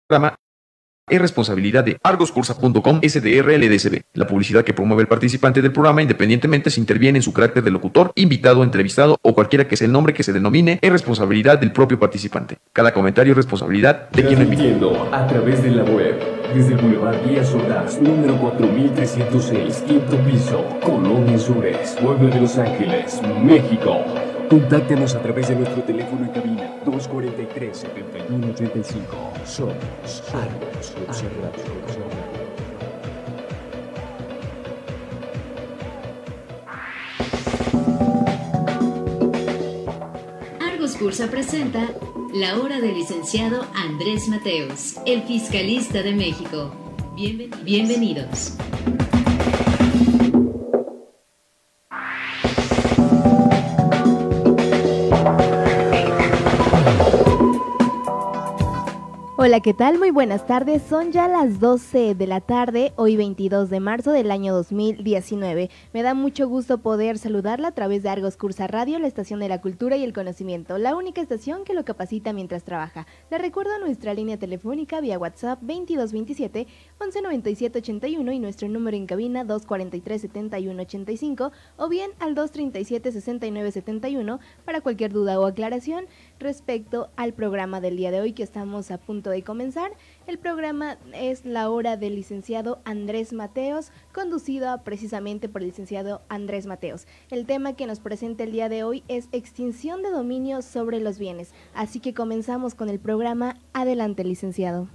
programa es responsabilidad de argoscursa.com SDR LDSB. La publicidad que promueve el participante del programa, independientemente si interviene en su carácter de locutor, invitado, entrevistado o cualquiera que sea el nombre que se denomine, es responsabilidad del propio participante. Cada comentario es responsabilidad de quien lo invita. Transmitiendo a través de la web, desde el Boulevard Díaz Ordaz, número 4306, quinto piso, Colonia Sures, Puebla de Los Ángeles, México. Contáctanos a través de nuestro teléfono en cabina 243-7185. Somos Argos Observatorio. Argos Cursa presenta La Hora del Licenciado Andrés Mateos, el fiscalista de México. Bienvenidos. Hola, ¿qué tal? Muy buenas tardes. Son ya las 12 de la tarde, hoy 22 de marzo del año 2019. Me da mucho gusto poder saludarla a través de Argos Cursa Radio, la estación de la cultura y el conocimiento, la única estación que lo capacita mientras trabaja. Le recuerdo nuestra línea telefónica vía WhatsApp 2227 1197 81 y nuestro número en cabina 243 71 85 o bien al 237 69 71 para cualquier duda o aclaración respecto al programa del día de hoy que estamos a punto de comenzar. El programa es La Hora del Licenciado Andrés Mateos, conducido precisamente por el licenciado Andrés Mateos. El tema que nos presenta el día de hoy es extinción de dominio sobre los bienes. Así que comenzamos con el programa. Adelante, licenciado.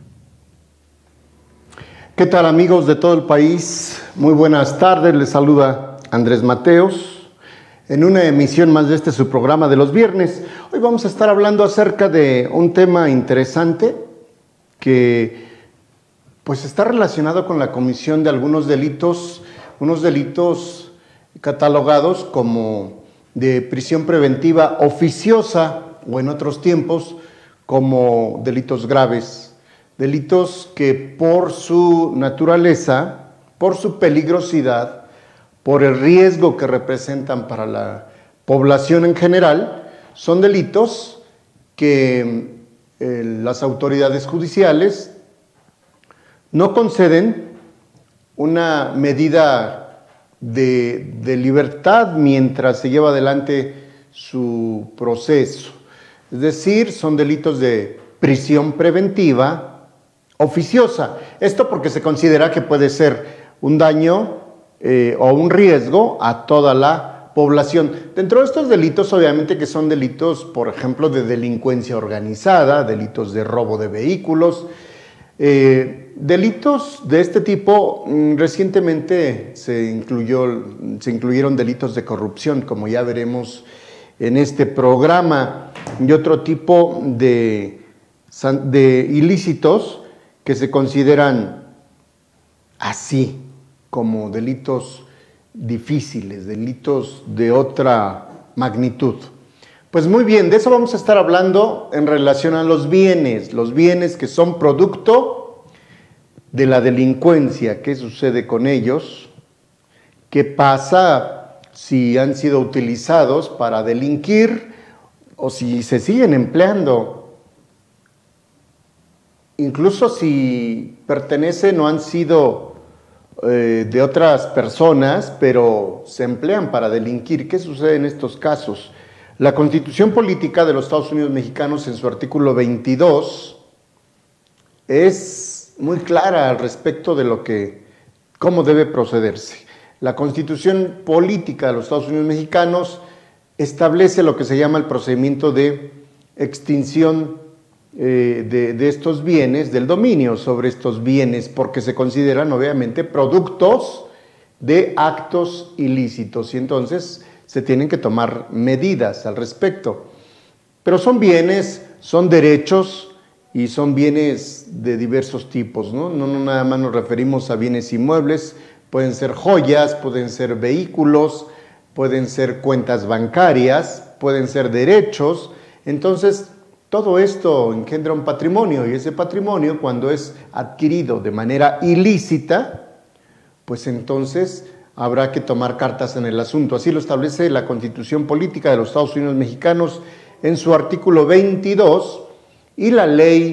¿Qué tal, amigos de todo el país? Muy buenas tardes, les saluda Andrés Mateos en una emisión más de su programa de los viernes. Hoy vamos a estar hablando acerca de un tema interesante que pues está relacionado con la comisión de algunos delitos, unos delitos catalogados como de prisión preventiva oficiosa o en otros tiempos como delitos graves, delitos que por su naturaleza, por su peligrosidad, por el riesgo que representan para la población en general, son delitos que las autoridades judiciales no conceden una medida de libertad mientras se lleva adelante su proceso. Es decir, son delitos de prisión preventiva oficiosa. Esto porque se considera que puede ser un daño o un riesgo a toda la población. Dentro de estos delitos, obviamente que son delitos, por ejemplo, de delincuencia organizada, delitos de robo de vehículos, delitos de este tipo. Recientemente se incluyeron delitos de corrupción, como ya veremos en este programa, y otro tipo de ilícitos que se consideran así, como delitos difíciles, delitos de otra magnitud. Pues muy bien, de eso vamos a estar hablando en relación a los bienes que son producto de la delincuencia. ¿Qué sucede con ellos? ¿Qué pasa si han sido utilizados para delinquir o si se siguen empleando? Incluso si pertenecen o han sido de otras personas, pero se emplean para delinquir. ¿Qué sucede en estos casos? La Constitución Política de los Estados Unidos Mexicanos, en su artículo 22, es muy clara al respecto de cómo debe procederse. La Constitución Política de los Estados Unidos Mexicanos establece lo que se llama el procedimiento de extinción de estos bienes, del dominio sobre estos bienes, porque se consideran obviamente productos de actos ilícitos y entonces se tienen que tomar medidas al respecto. Pero son bienes, son derechos y son bienes de diversos tipos, ¿no? No nada más nos referimos a bienes inmuebles, pueden ser joyas, pueden ser vehículos, pueden ser cuentas bancarias, pueden ser derechos. Entonces, todo esto engendra un patrimonio y ese patrimonio, cuando es adquirido de manera ilícita, pues entonces habrá que tomar cartas en el asunto. Así lo establece la Constitución Política de los Estados Unidos Mexicanos en su artículo 22 y la Ley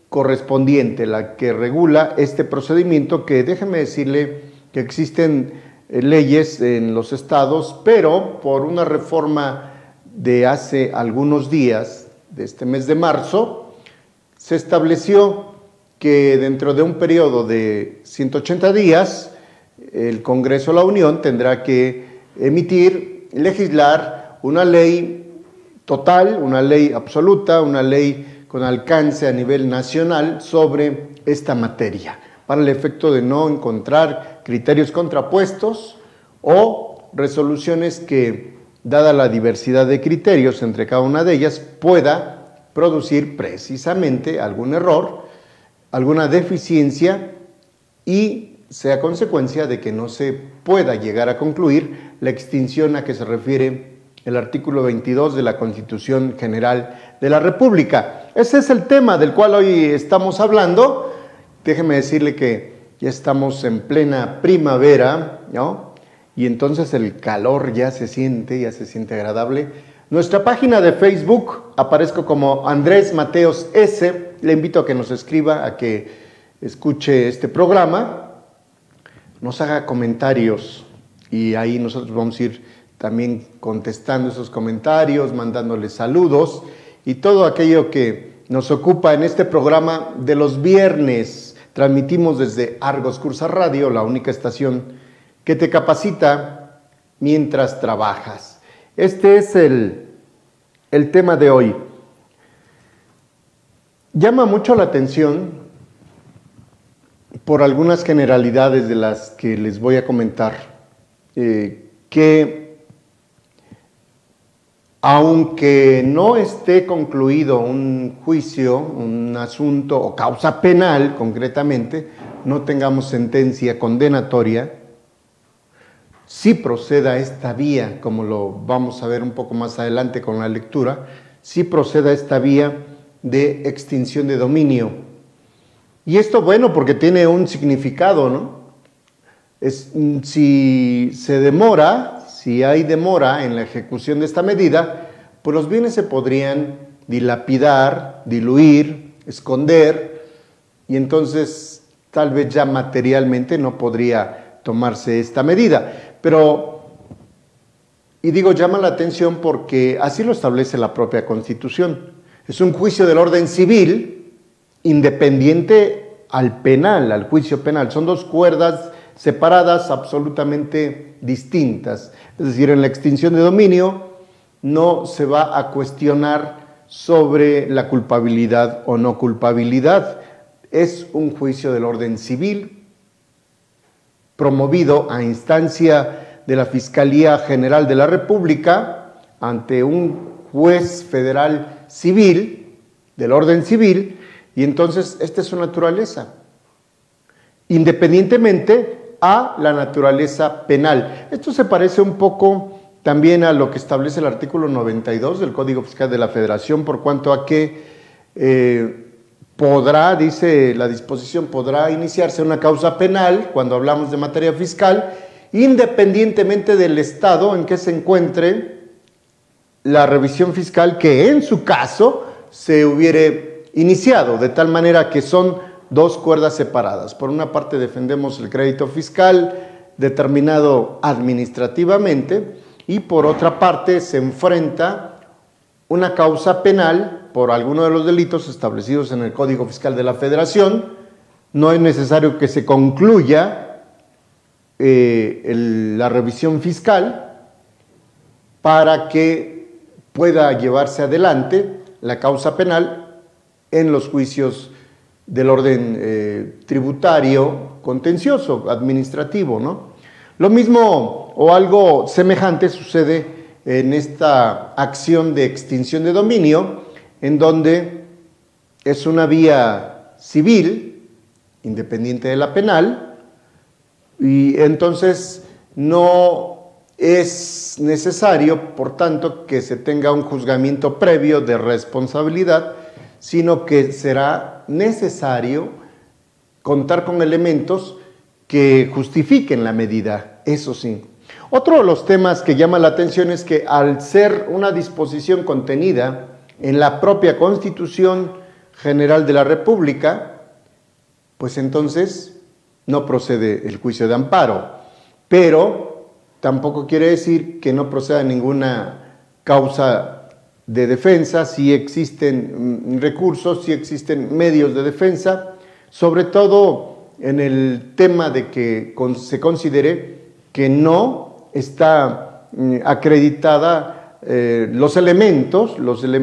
correspondiente, la que regula este procedimiento, que déjeme decirle que existen leyes en los estados, pero por una reforma de hace algunos días, de este mes de marzo, se estableció que dentro de un periodo de 180 días, el Congreso de la Unión tendrá que legislar una ley total, una ley absoluta, una ley con alcance a nivel nacional sobre esta materia, para el efecto de no encontrar criterios contrapuestos o resoluciones que, dada la diversidad de criterios entre cada una de ellas, pueda producir precisamente algún error, alguna deficiencia y sea consecuencia de que no se pueda llegar a concluir la extinción a que se refiere el artículo 22 de la Constitución General de la República. Ese es el tema del cual hoy estamos hablando. Déjeme decirle que ya estamos en plena primavera, ¿no? Y entonces el calor ya se siente agradable. Nuestra página de Facebook, aparezco como Andrés Mateos S. Le invito a que nos escriba, a que escuche este programa, nos haga comentarios y ahí nosotros vamos a ir también contestando esos comentarios, mandándoles saludos y todo aquello que nos ocupa en este programa de los viernes. Transmitimos desde Argos Cursa Radio, la única estación que te capacita mientras trabajas. Este es el tema de hoy. Llama mucho la atención por algunas generalidades de las que les voy a comentar, que aunque no esté concluido un juicio, un asunto o causa penal concretamente, no tengamos sentencia condenatoria, sí proceda esta vía, como lo vamos a ver un poco más adelante con la lectura, sí proceda esta vía de extinción de dominio. Y esto, bueno, porque tiene un significado, ¿no? Si se demora, si hay demora en la ejecución de esta medida, pues los bienes se podrían dilapidar, diluir, esconder, y entonces tal vez ya materialmente no podría tomarse esta medida. Pero, y digo, llama la atención porque así lo establece la propia Constitución. Es un juicio del orden civil independiente al penal, al juicio penal. Son dos cuerdas separadas, absolutamente distintas. Es decir, en la extinción de dominio no se va a cuestionar sobre la culpabilidad o no culpabilidad. Es un juicio del orden civil promovido a instancia de la Fiscalía General de la República ante un juez federal civil, del orden civil, y entonces esta es su naturaleza, independientemente a la naturaleza penal. Esto se parece un poco también a lo que establece el artículo 92 del Código Fiscal de la Federación, por cuanto a que podrá, dice la disposición, podrá iniciarse una causa penal cuando hablamos de materia fiscal, independientemente del estado en que se encuentre la revisión fiscal que en su caso se hubiere iniciado, de tal manera que son dos cuerdas separadas. Por una parte defendemos el crédito fiscal determinado administrativamente y por otra parte se enfrenta una causa penal por alguno de los delitos establecidos en el Código Fiscal de la Federación. No es necesario que se concluya la revisión fiscal para que pueda llevarse adelante la causa penal en los juicios del orden tributario, contencioso, administrativo, ¿no? Lo mismo o algo semejante sucede en esta acción de extinción de dominio, en donde es una vía civil, independiente de la penal, y entonces no es necesario, por tanto, que se tenga un juzgamiento previo de responsabilidad, sino que será necesario contar con elementos que justifiquen la medida, eso sí. Otro de los temas que llama la atención es que al ser una disposición contenida en la propia Constitución General de la República, pues entonces no procede el juicio de amparo. Pero tampoco quiere decir que no proceda ninguna causa de defensa, si existen recursos, si existen medios de defensa, sobre todo en el tema de que se considere que no está acreditada los elementos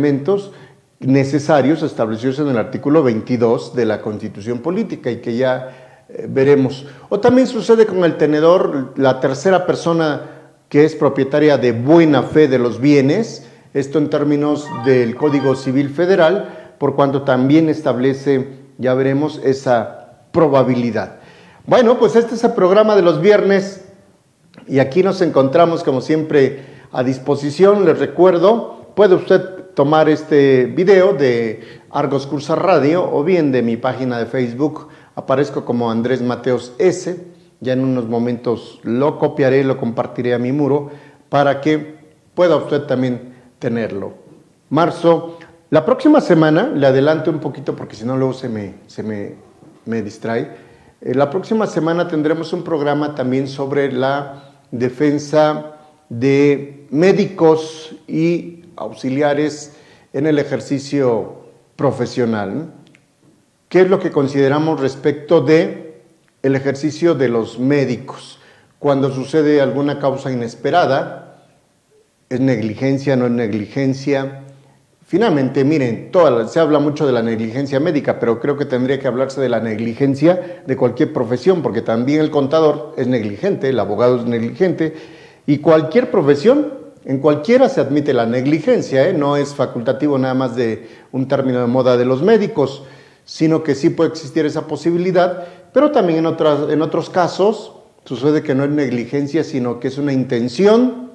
necesarios establecidos en el artículo 22 de la Constitución Política y que ya veremos. O también sucede con el tenedor, la tercera persona que es propietaria de buena fe de los bienes, esto en términos del Código Civil Federal, por cuanto también establece, ya veremos, esa probabilidad. Bueno, pues este es el programa de los viernes y aquí nos encontramos como siempre a disposición. Les recuerdo, puede usted tomar este video de Argos Cursa Radio o bien de mi página de Facebook. Aparezco como Andrés Mateos S. Ya en unos momentos lo copiaré, lo compartiré a mi muro para que pueda usted también tenerlo. Marzo, la próxima semana, le adelanto un poquito porque si no luego se me distrae. La próxima semana tendremos un programa también sobre la defensa de médicos y auxiliares en el ejercicio profesional. ¿Qué es lo que consideramos respecto de el ejercicio de los médicos? Cuando sucede alguna causa inesperada, ¿es negligencia, no es negligencia? Finalmente, miren, se habla mucho de la negligencia médica, pero creo que tendría que hablarse de la negligencia de cualquier profesión, porque también el contador es negligente, el abogado es negligente, y cualquier profesión, en cualquiera se admite la negligencia, no es facultativo nada más de un término de moda de los médicos, sino que sí puede existir esa posibilidad, pero también en otros casos sucede que no es negligencia, sino que es una intención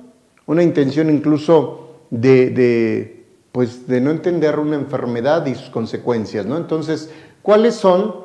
incluso de no entender una enfermedad y sus consecuencias, ¿no? Entonces, ¿cuáles son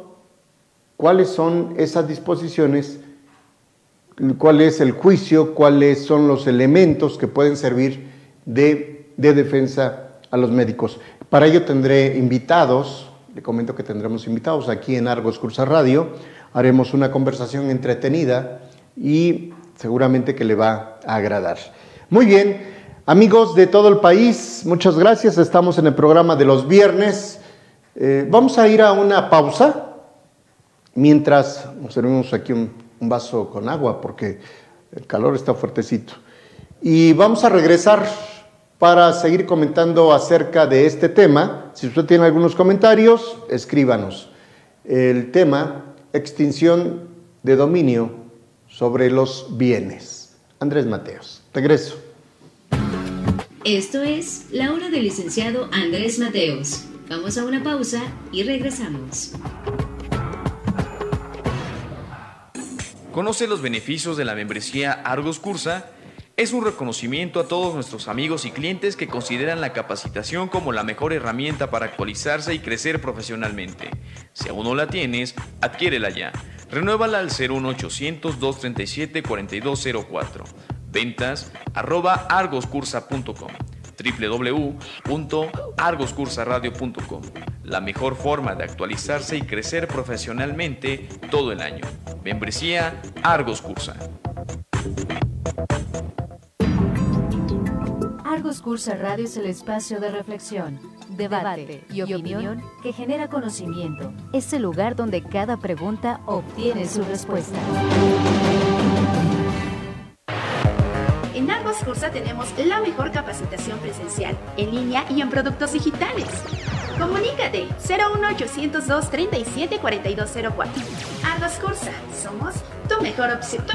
esas disposiciones? ¿Cuál es el juicio? ¿Cuáles son los elementos que pueden servir de defensa a los médicos? Para ello tendré invitados, le comento que tendremos invitados aquí en Argos Cursa Radio, haremos una conversación entretenida y seguramente que le va a agradar. Muy bien, amigos de todo el país, muchas gracias, estamos en el programa de los viernes. Vamos a ir a una pausa, mientras nos servimos aquí un vaso con agua porque el calor está fuertecito. Y vamos a regresar para seguir comentando acerca de este tema. Si usted tiene algunos comentarios, escríbanos. El tema, extinción de dominio sobre los bienes. Andrés Mateos, regreso. Esto es La Hora del Licenciado Andrés Mateos. Vamos a una pausa y regresamos. Conoce los beneficios de la membresía Argos Cursa. Es un reconocimiento a todos nuestros amigos y clientes que consideran la capacitación como la mejor herramienta para actualizarse y crecer profesionalmente. Si aún no la tienes, adquiérela ya. Renuévala al 01800-237-4204. Ventas @argoscursa.com, www.argoscursaradio.com. La mejor forma de actualizarse y crecer profesionalmente todo el año. Membresía Argos Cursa. Argos Cursa Radio es el espacio de reflexión, debate y opinión que genera conocimiento. Es el lugar donde cada pregunta obtiene su respuesta. En Argos Cursa tenemos la mejor capacitación presencial, en línea y en productos digitales. Comunícate 01800-237-4204. Argos Cursa, somos tu mejor opción.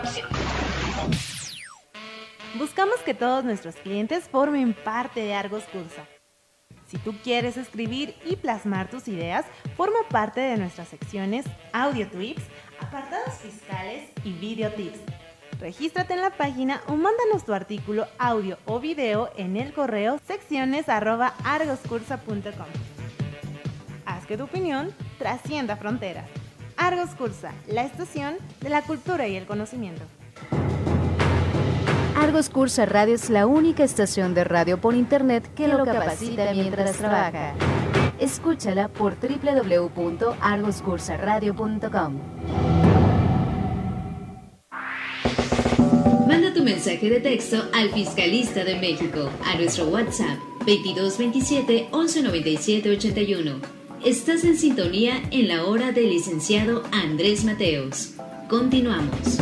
Buscamos que todos nuestros clientes formen parte de Argos Cursa. Si tú quieres escribir y plasmar tus ideas, forma parte de nuestras secciones Audio Tips, apartados fiscales y Video Tips. Regístrate en la página o mándanos tu artículo, audio o video en el correo secciones@argoscursa.com. Haz que tu opinión trascienda fronteras. Argos Cursa, la estación de la cultura y el conocimiento. Argos Cursa Radio es la única estación de radio por internet que lo capacita mientras trabaja. Escúchala por www.argoscursaradio.com. Manda tu mensaje de texto al Fiscalista de México a nuestro WhatsApp 2227 1197 81. Estás en sintonía en la hora del licenciado Andrés Mateos. Continuamos.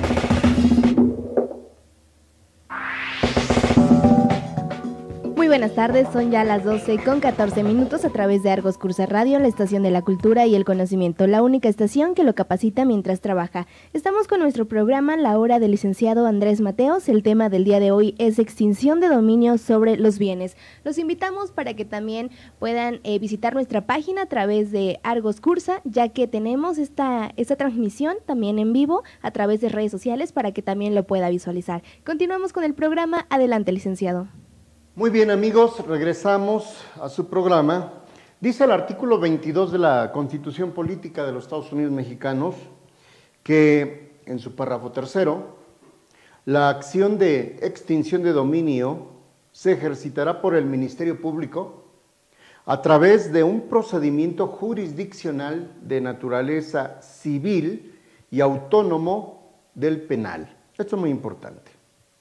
Muy buenas tardes, son ya las 12:14 a través de Argos Cursa Radio, la estación de la cultura y el conocimiento, la única estación que lo capacita mientras trabaja. Estamos con nuestro programa La Hora del licenciado Andrés Mateos. El tema del día de hoy es extinción de dominio sobre los bienes. Los invitamos para que también puedan visitar nuestra página a través de Argos Cursa, ya que tenemos esta transmisión también en vivo a través de redes sociales para que también lo pueda visualizar. Continuamos con el programa. Adelante, licenciado. Muy bien, amigos, regresamos a su programa. Dice el artículo 22 de la Constitución Política de los Estados Unidos Mexicanos que, en su párrafo tercero, la acción de extinción de dominio se ejercitará por el Ministerio Público a través de un procedimiento jurisdiccional de naturaleza civil y autónomo del penal. Esto es muy importante.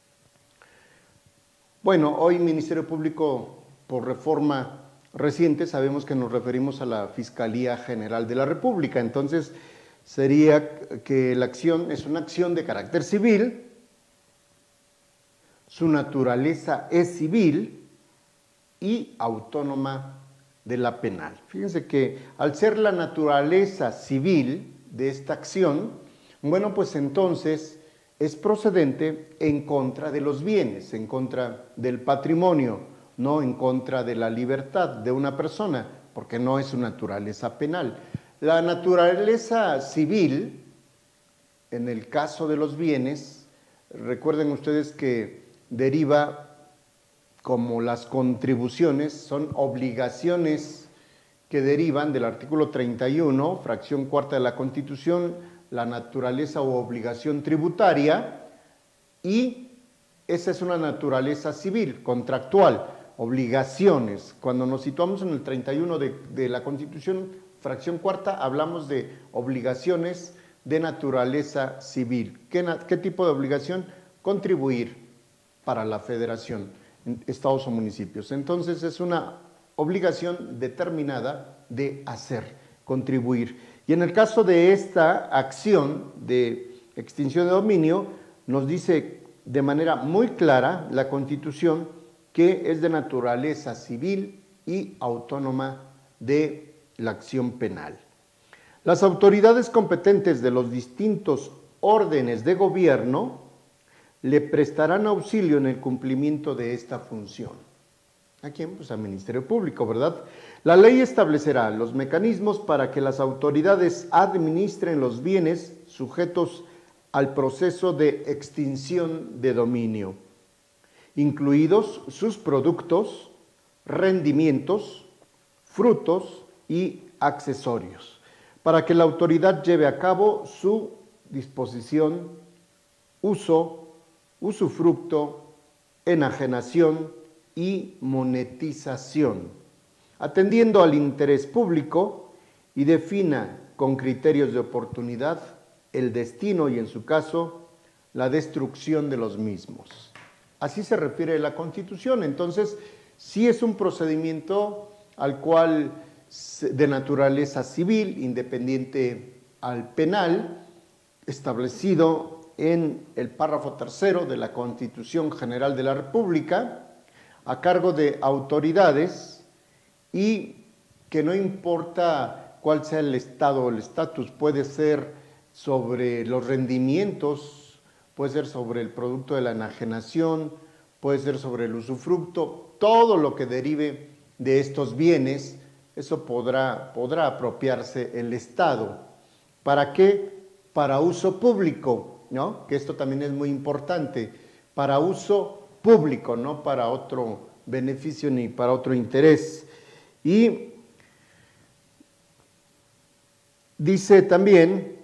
Bueno, hoy Ministerio Público, por reforma reciente, sabemos que nos referimos a la Fiscalía General de la República. Entonces, sería que la acción es una acción de carácter civil, su naturaleza es civil y autónoma de la penal. Fíjense que al ser la naturaleza civil de esta acción, bueno, pues entonces es procedente en contra de los bienes, en contra del patrimonio, no en contra de la libertad de una persona, porque no es su naturaleza penal. La naturaleza civil, en el caso de los bienes, recuerden ustedes que deriva como las contribuciones, son obligaciones que derivan del artículo 31, fracción cuarta de la Constitución, la naturaleza o obligación tributaria, y esa es una naturaleza civil, contractual, obligaciones. Cuando nos situamos en el 31 de la Constitución, fracción cuarta, hablamos de obligaciones de naturaleza civil. ¿Qué tipo de obligación? Contribuir para la federación, estados o municipios. Entonces es una obligación determinada de hacer, contribuir. Y en el caso de esta acción de extinción de dominio, nos dice de manera muy clara la Constitución que es de naturaleza civil y autónoma de la acción penal. Las autoridades competentes de los distintos órdenes de gobierno le prestarán auxilio en el cumplimiento de esta función. ¿A quién? Pues al Ministerio Público, ¿verdad? La ley establecerá los mecanismos para que las autoridades administren los bienes sujetos al proceso de extinción de dominio, incluidos sus productos, rendimientos, frutos y accesorios, para que la autoridad lleve a cabo su disposición, uso, usufructo, enajenación y monetización, atendiendo al interés público y defina con criterios de oportunidad el destino y, en su caso, la destrucción de los mismos. Así se refiere la Constitución. Entonces, sí es un procedimiento al cual de naturaleza civil, independiente al penal, establecido en el párrafo tercero de la Constitución General de la República, a cargo de autoridades, y que no importa cuál sea el estado o el estatus, puede ser sobre los rendimientos, puede ser sobre el producto de la enajenación, puede ser sobre el usufructo, todo lo que derive de estos bienes, eso podrá apropiarse el Estado. ¿Para qué? Para uso público, ¿no? Que esto también es muy importante, para uso público, no para otro beneficio ni para otro interés. Y dice también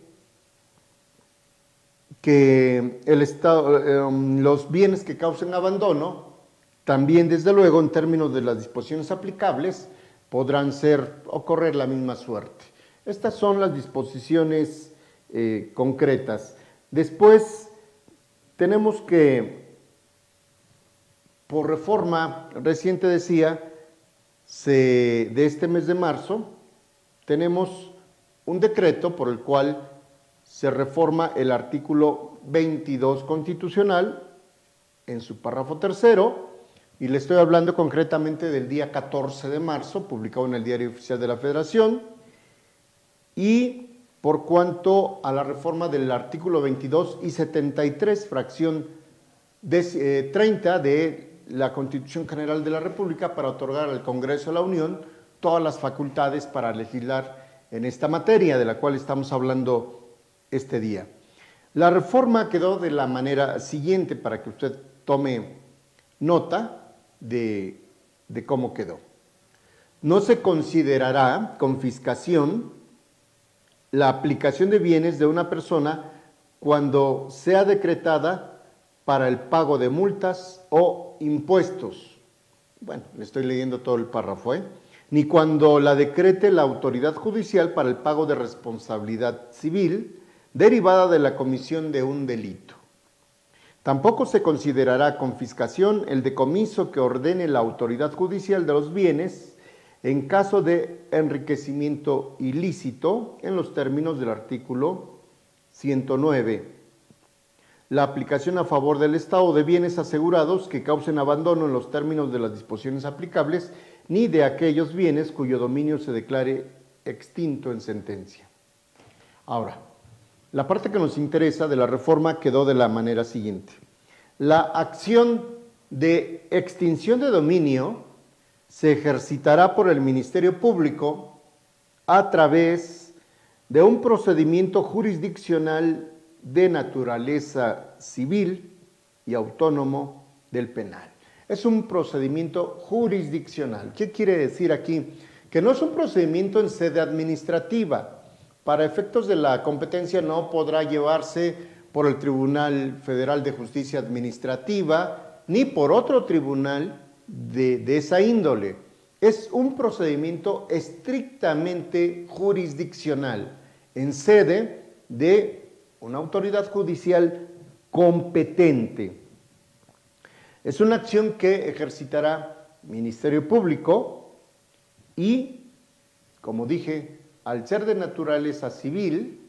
que el Estado, los bienes que causen abandono, también desde luego en términos de las disposiciones aplicables, podrán ser o correr la misma suerte. Estas son las disposiciones concretas. Después tenemos que, por reforma reciente decía, de este mes de marzo, tenemos un decreto por el cual se reforma el artículo 22 constitucional en su párrafo tercero, y le estoy hablando concretamente del día 14 de marzo, publicado en el Diario Oficial de la Federación, y por cuanto a la reforma del artículo 22 y 73, fracción 30 de la Constitución General de la República, para otorgar al Congreso de la Unión todas las facultades para legislar en esta materia de la cual estamos hablando este día. La reforma quedó de la manera siguiente, para que usted tome nota de cómo quedó. No se considerará confiscación la aplicación de bienes de una persona cuando sea decretada para el pago de multas o impuestos. Bueno, le estoy leyendo todo el párrafo, ni cuando la decrete la autoridad judicial para el pago de responsabilidad civil derivada de la comisión de un delito. Tampoco se considerará confiscación el decomiso que ordene la autoridad judicial de los bienes en caso de enriquecimiento ilícito en los términos del artículo 109. La aplicación a favor del Estado de bienes asegurados que causen abandono en los términos de las disposiciones aplicables, ni de aquellos bienes cuyo dominio se declare extinto en sentencia. Ahora, la parte que nos interesa de la reforma quedó de la manera siguiente. La acción de extinción de dominio se ejercitará por el Ministerio Público a través de un procedimiento jurisdiccional de naturaleza civil y autónomo del penal. Es un procedimiento jurisdiccional. ¿Qué quiere decir aquí? Que no es un procedimiento en sede administrativa. Para efectos de la competencia no podrá llevarse por el Tribunal Federal de Justicia Administrativa ni por otro tribunal de esa índole. Es un procedimiento estrictamente jurisdiccional en sede de una autoridad judicial competente. Es una acción que ejercitará Ministerio Público y, como dije, al ser de naturaleza civil,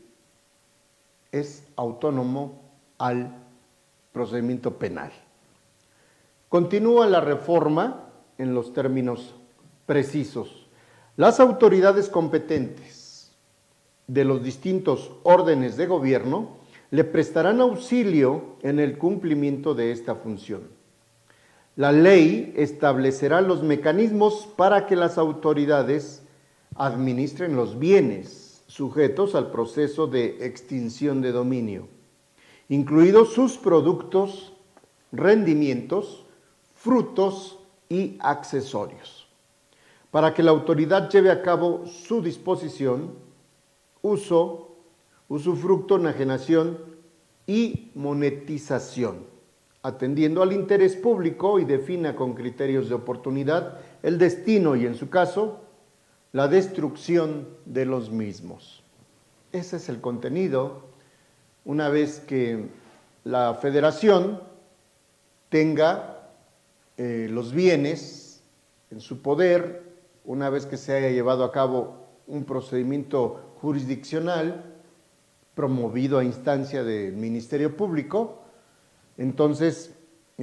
es autónomo al procedimiento penal. Continúa la reforma en los términos precisos. Las autoridades competentes de los distintos órdenes de gobierno le prestarán auxilio en el cumplimiento de esta función. La ley establecerá los mecanismos para que las autoridades administren los bienes sujetos al proceso de extinción de dominio, incluidos sus productos, rendimientos, frutos y accesorios, para que la autoridad lleve a cabo su disposición, uso, usufructo, enajenación y monetización, atendiendo al interés público y defina con criterios de oportunidad el destino y, en su caso, la destrucción de los mismos. Ese es el contenido una vez que la Federación tenga los bienes en su poder, una vez que se haya llevado a cabo un procedimiento jurisdiccional promovido a instancia del Ministerio Público. Entonces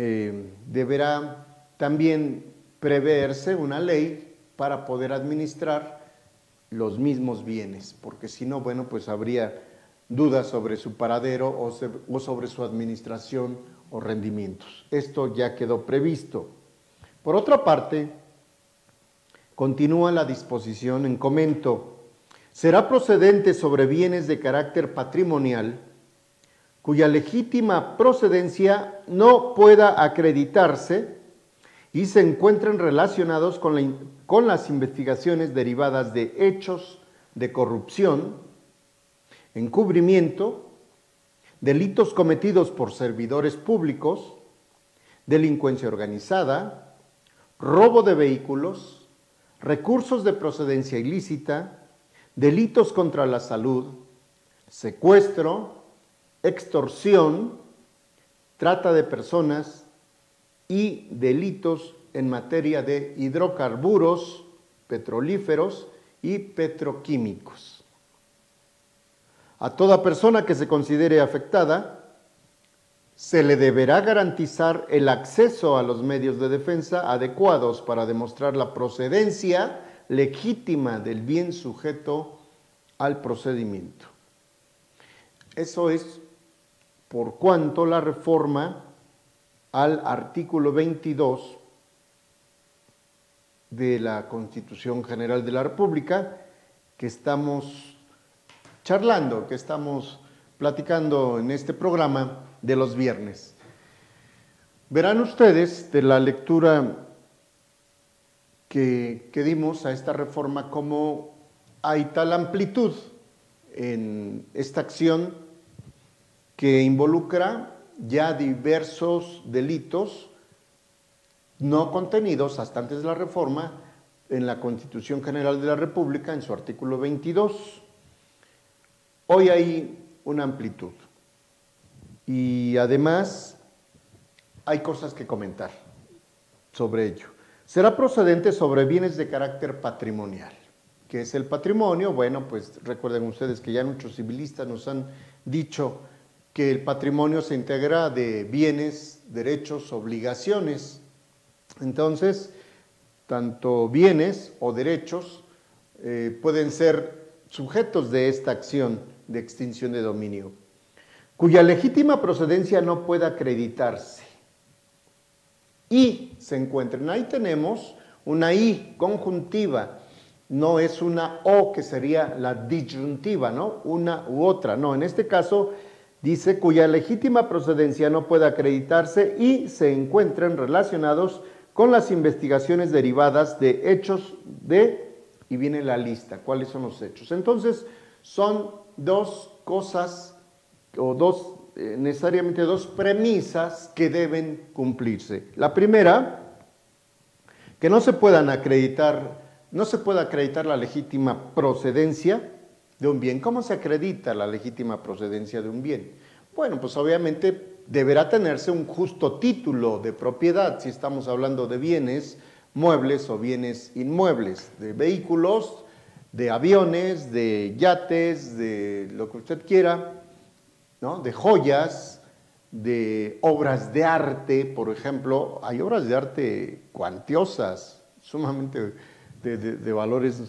deberá también preverse una ley para poder administrar los mismos bienes, porque si no, bueno, pues habría dudas sobre su paradero o sobre su administración o rendimientos. Esto ya quedó previsto. Por otra parte, continúa la disposición en comento. Será procedente sobre bienes de carácter patrimonial cuya legítima procedencia no pueda acreditarse y se encuentren relacionados con las investigaciones derivadas de hechos de corrupción, encubrimiento, delitos cometidos por servidores públicos, delincuencia organizada, robo de vehículos, recursos de procedencia ilícita, delitos contra la salud, secuestro, extorsión, trata de personas y delitos en materia de hidrocarburos, petrolíferos y petroquímicos. A toda persona que se considere afectada, se le deberá garantizar el acceso a los medios de defensa adecuados para demostrar la procedencia legítima del bien sujeto al procedimiento. Eso es por cuanto la reforma al artículo 22 de la Constitución General de la República que estamos charlando, que estamos platicando en este programa de los viernes. Verán ustedes de la lectura que dimos a esta reforma cómo hay tal amplitud en esta acción que involucra ya diversos delitos no contenidos hasta antes de la reforma en la Constitución General de la República, en su artículo 22. Hoy hay una amplitud y además hay cosas que comentar sobre ello. Será procedente sobre bienes de carácter patrimonial. ¿Qué es el patrimonio? Bueno, pues recuerden ustedes que ya muchos civilistas nos han dicho que el patrimonio se integra de bienes, derechos, obligaciones. Entonces, tanto bienes o derechos pueden ser sujetos de esta acción de extinción de dominio, cuya legítima procedencia no pueda acreditarse y se encuentren. Ahí tenemos una I conjuntiva, no es una O que sería la disyuntiva, ¿no? Una u otra, no, en este caso dice cuya legítima procedencia no pueda acreditarse y se encuentren relacionados con las investigaciones derivadas de hechos de, y viene la lista, ¿cuáles son los hechos? Entonces, son dos cosas, o necesariamente dos premisas que deben cumplirse. La primera, que no se pueda acreditar la legítima procedencia de un bien. ¿Cómo se acredita la legítima procedencia de un bien? Bueno, pues obviamente deberá tenerse un justo título de propiedad, si estamos hablando de bienes muebles o bienes inmuebles, de vehículos, de aviones, de yates, de lo que usted quiera, ¿no? De joyas, de obras de arte, por ejemplo. Hay obras de arte cuantiosas, sumamente de valores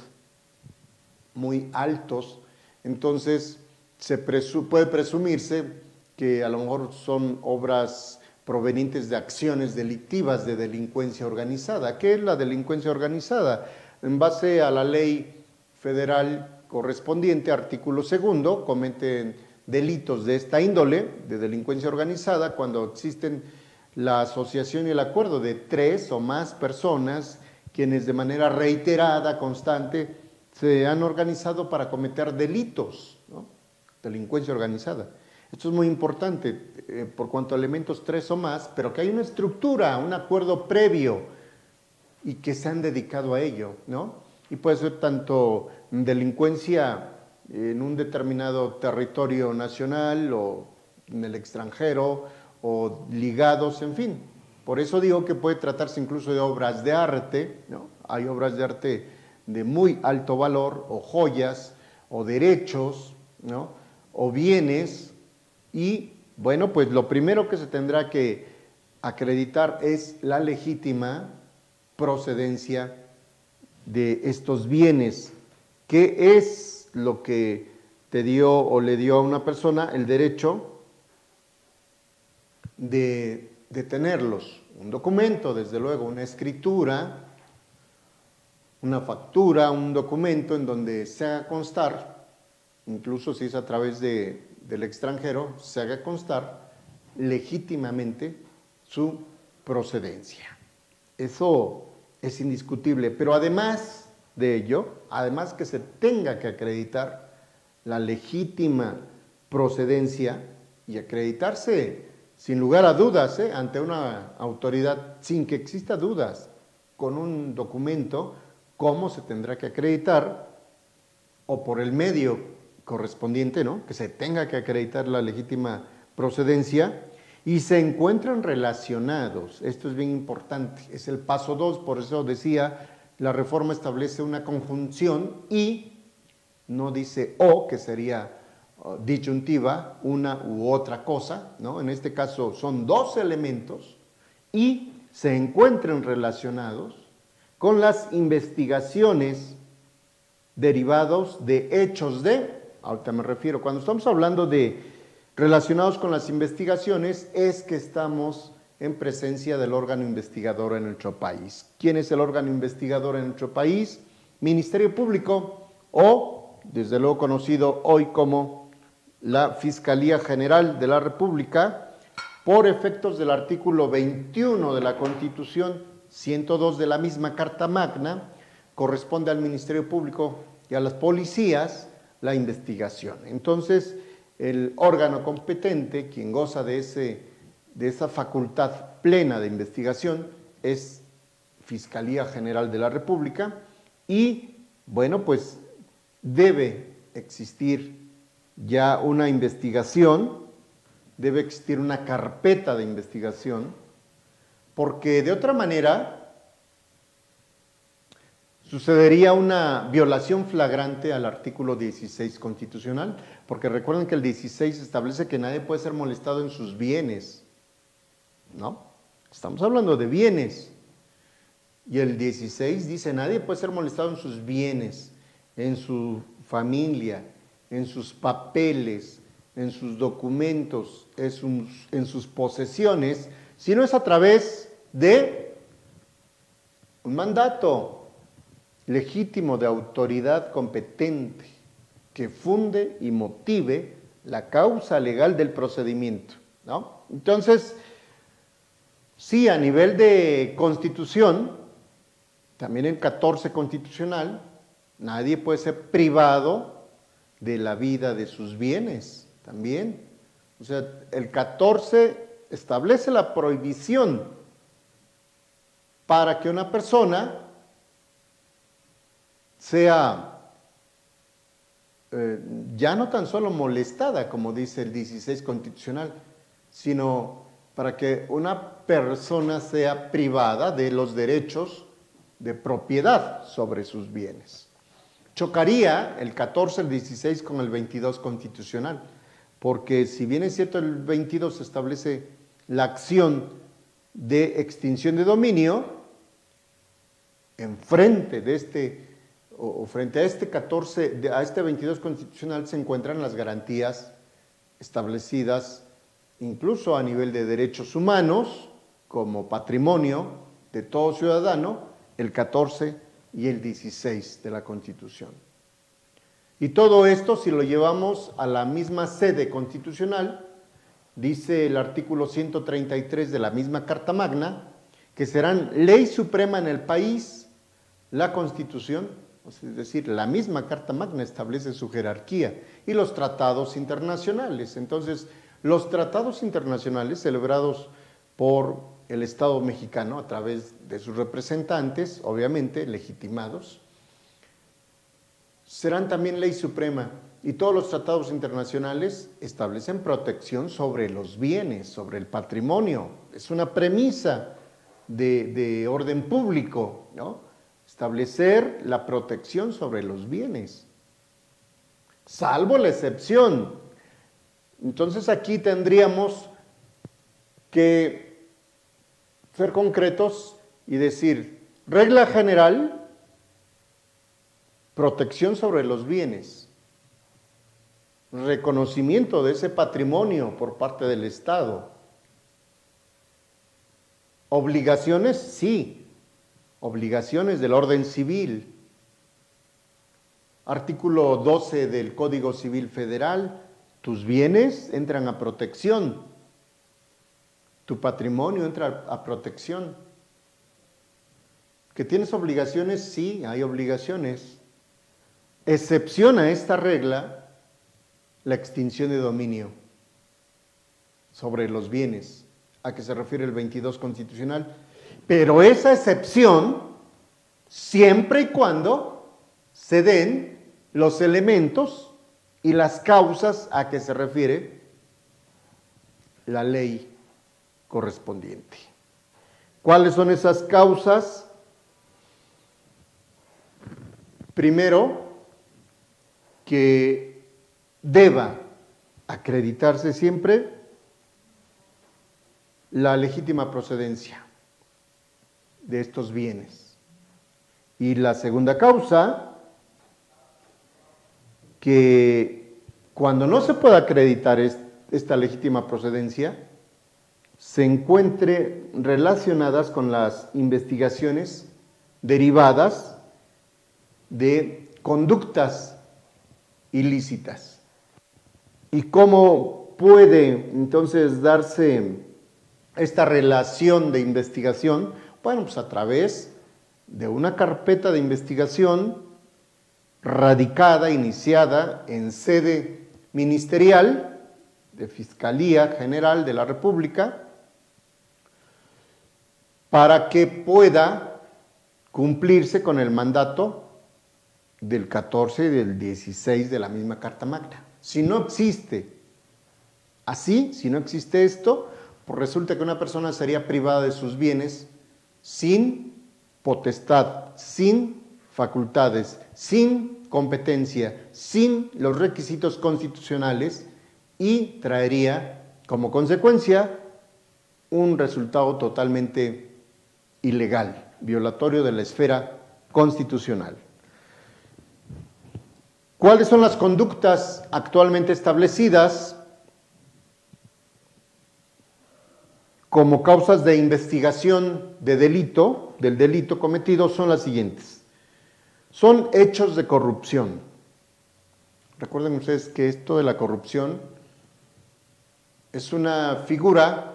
muy altos. Entonces, puede presumirse que a lo mejor son obras provenientes de acciones delictivas de delincuencia organizada. ¿Qué es la delincuencia organizada? En base a la ley federal correspondiente, artículo 2, cometen delitos de esta índole, de delincuencia organizada, cuando existen la asociación y el acuerdo de 3 o más personas quienes de manera reiterada, constante, se han organizado para cometer delitos, ¿no? Delincuencia organizada. Esto es muy importante por cuanto a elementos 3 o más, pero que hay una estructura, un acuerdo previo y que se han dedicado a ello, ¿no? Y puede ser tanto delincuencia en un determinado territorio nacional o en el extranjero o ligados, en fin. Por eso digo que puede tratarse incluso de obras de arte, ¿no? Hay obras de arte de muy alto valor, o joyas, o derechos, ¿no? O bienes, y bueno, pues lo primero que se tendrá que acreditar es la legítima procedencia de estos bienes. ¿Qué es lo que te dio o le dio a una persona el derecho de tenerlos? Un documento, desde luego, una escritura, una factura, un documento en donde se haga constar, incluso si es a través del extranjero, se haga constar legítimamente su procedencia. Eso es indiscutible, pero además de ello, además que se tenga que acreditar la legítima procedencia y acreditarse sin lugar a dudas, ante una autoridad, sin que exista dudas, con un documento, cómo se tendrá que acreditar o por el medio correspondiente, ¿no? Que se tenga que acreditar la legítima procedencia y se encuentran relacionados. Esto es bien importante, es el paso 2, por eso decía, la reforma establece una conjunción y no dice o, que sería disyuntiva, una u otra cosa, ¿no? En este caso son dos elementos y se encuentran relacionados con las investigaciones derivados de hechos de, ahorita me refiero, cuando estamos hablando de relacionados con las investigaciones, es que estamos en presencia del órgano investigador en nuestro país. ¿Quién es el órgano investigador en nuestro país? Ministerio Público o, desde luego conocido hoy como la Fiscalía General de la República, por efectos del artículo 21 de la Constitución, 102 de la misma Carta Magna, corresponde al Ministerio Público y a las policías la investigación. Entonces, el órgano competente, quien goza de esa facultad plena de investigación, es Fiscalía General de la República y, bueno, pues debe existir ya una investigación, debe existir una carpeta de investigación, porque de otra manera sucedería una violación flagrante al artículo 16 constitucional, porque recuerden que el 16 establece que nadie puede ser molestado en sus bienes, ¿no? Estamos hablando de bienes. Y el 16 dice, nadie puede ser molestado en sus bienes, en su familia, en sus papeles, en sus documentos, en sus posesiones, si no es a través de un mandato legítimo de autoridad competente que funde y motive la causa legal del procedimiento, ¿no? Entonces, sí, a nivel de Constitución, también el 14 constitucional, nadie puede ser privado de la vida de sus bienes, también. O sea, el 14 establece la prohibición para que una persona sea ya no tan solo molestada, como dice el 16 constitucional, sino para que una persona sea privada de los derechos de propiedad sobre sus bienes. Chocaría el 14, el 16 con el 22 constitucional, porque si bien es cierto el 22 establece la acción de extinción de dominio, enfrente de o frente a este 14, a este 22 constitucional se encuentran las garantías establecidas incluso a nivel de derechos humanos, como patrimonio de todo ciudadano, el 14 y el 16 de la Constitución. Y todo esto, si lo llevamos a la misma sede constitucional, dice el artículo 133 de la misma Carta Magna, que serán ley suprema en el país la Constitución, es decir, la misma Carta Magna establece su jerarquía, y los tratados internacionales. Entonces, los tratados internacionales celebrados por el Estado mexicano a través de sus representantes, obviamente legitimados, serán también ley suprema, y todos los tratados internacionales establecen protección sobre los bienes, sobre el patrimonio. Es una premisa de orden público, ¿no? Establecer la protección sobre los bienes, salvo la excepción. Entonces aquí tendríamos que ser concretos y decir, regla general, protección sobre los bienes, reconocimiento de ese patrimonio por parte del Estado. Obligaciones, sí, obligaciones del orden civil. Artículo 12 del Código Civil Federal, tus bienes entran a protección, tu patrimonio entra a protección. ¿Que tienes obligaciones? Sí, hay obligaciones. Excepción a esta regla, la extinción de dominio sobre los bienes, a que se refiere el 22 constitucional. Pero esa excepción siempre y cuando se den los elementos y las causas a que se refiere la ley correspondiente. ¿Cuáles son esas causas? Primero, que deba acreditarse siempre la legítima procedencia de estos bienes. Y la segunda causa, que cuando no se pueda acreditar esta legítima procedencia, se encuentre relacionadas con las investigaciones derivadas de conductas ilícitas. ¿Y cómo puede entonces darse esta relación de investigación? Bueno, pues a través de una carpeta de investigación radicada, iniciada en sede ministerial de Fiscalía General de la República, para que pueda cumplirse con el mandato del 14 y del 16 de la misma Carta Magna. Si no existe así, si no existe esto, pues resulta que una persona sería privada de sus bienes sin potestad, sin facultades, sin competencia, sin los requisitos constitucionales, y traería como consecuencia un resultado totalmente ilegal, violatorio de la esfera constitucional. ¿Cuáles son las conductas actualmente establecidas como causas de investigación de delito, del delito cometido? Son las siguientes. Son hechos de corrupción. Recuerden ustedes que esto de la corrupción es una figura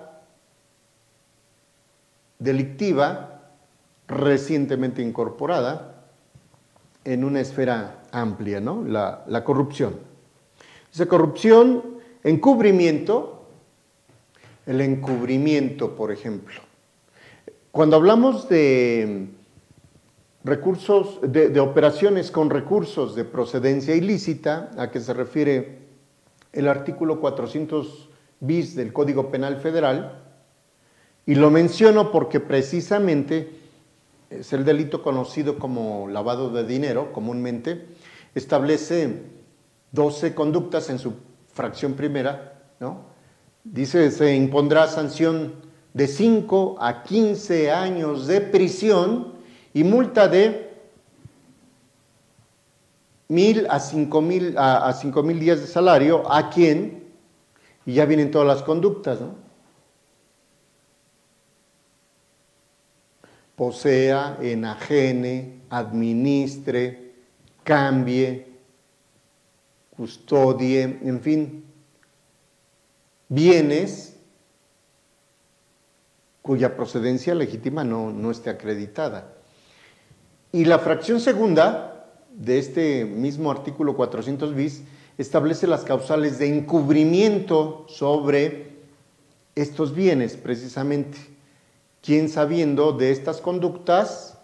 delictiva recientemente incorporada en una esfera amplia, ¿no? La corrupción. Esa corrupción, encubrimiento, el encubrimiento, por ejemplo. Cuando hablamos de recursos, de operaciones con recursos de procedencia ilícita, ¿a qué se refiere el artículo 400 bis del Código Penal Federal? Y lo menciono porque precisamente es el delito conocido como lavado de dinero, comúnmente, establece 12 conductas en su fracción primera, ¿no? Dice, se impondrá sanción de 5 a 15 años de prisión y multa de 1,000 a 5,000 días de salario a quien, y ya vienen todas las conductas, ¿no? Posea, enajene, administre, cambie, custodie, en fin, bienes cuya procedencia legítima no esté acreditada. Y la fracción segunda de este mismo artículo 400 bis establece las causales de encubrimiento sobre estos bienes, precisamente. Quien, sabiendo de estas conductas,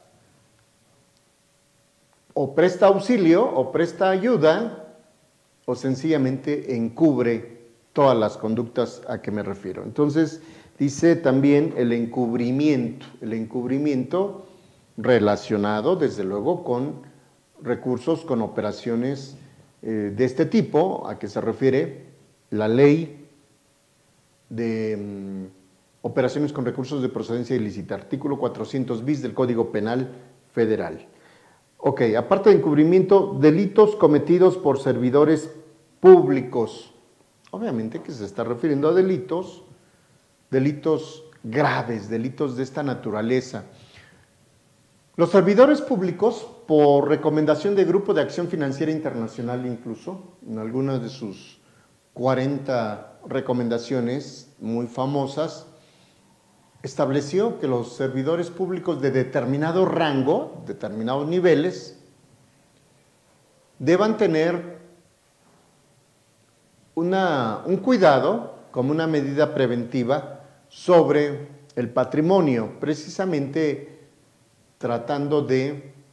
o presta auxilio, o presta ayuda, o sencillamente encubre todas las conductas a que me refiero. Entonces, dice también el encubrimiento relacionado, desde luego, con recursos, con operaciones de este tipo, a que se refiere la ley de operaciones con recursos de procedencia ilícita, artículo 400 bis del Código Penal Federal. Ok, aparte de encubrimiento, delitos cometidos por servidores públicos. Obviamente que se está refiriendo a delitos graves, delitos de esta naturaleza. Los servidores públicos, por recomendación de Grupo de Acción Financiera Internacional incluso, en algunas de sus 40 recomendaciones muy famosas, estableció que los servidores públicos de determinado rango, determinados niveles, deban tener un cuidado como una medida preventiva sobre el patrimonio, precisamente tratando de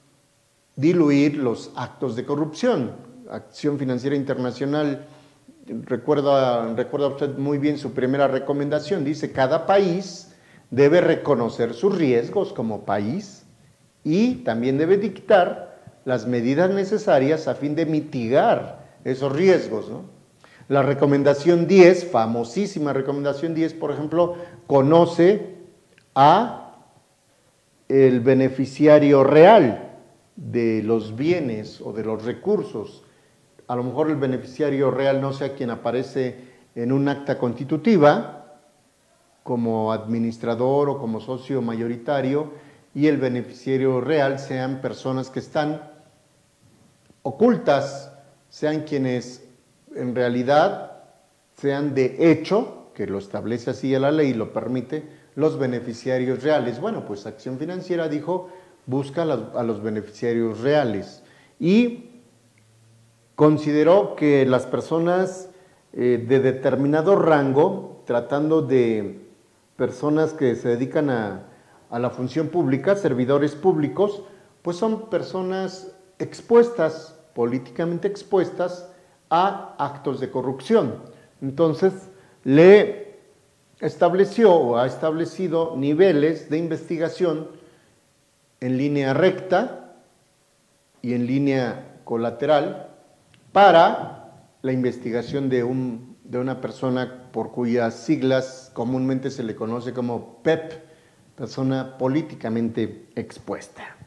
diluir los actos de corrupción. Acción Financiera Internacional, recuerda usted muy bien su primera recomendación, dice: cada país debe reconocer sus riesgos como país y también debe dictar las medidas necesarias a fin de mitigar esos riesgos, ¿no? La recomendación 10, famosísima recomendación 10, por ejemplo, conoce a el beneficiario real de los bienes o de los recursos. A lo mejor el beneficiario real no sea quien aparece en un acta constitutiva como administrador o como socio mayoritario, y el beneficiario real sean personas que están ocultas, sean quienes en realidad sean de hecho, que lo establece así la ley y lo permite, los beneficiarios reales. Bueno, pues Acción Financiera dijo: busca a los beneficiarios reales, y consideró que las personas de determinado rango, tratando de personas que se dedican a la función pública, servidores públicos, pues son personas expuestas, políticamente expuestas a actos de corrupción. Entonces, le estableció o ha establecido niveles de investigación en línea recta y en línea colateral para la investigación de una persona por cuyas siglas comúnmente se le conoce como PEP, persona políticamente expuesta.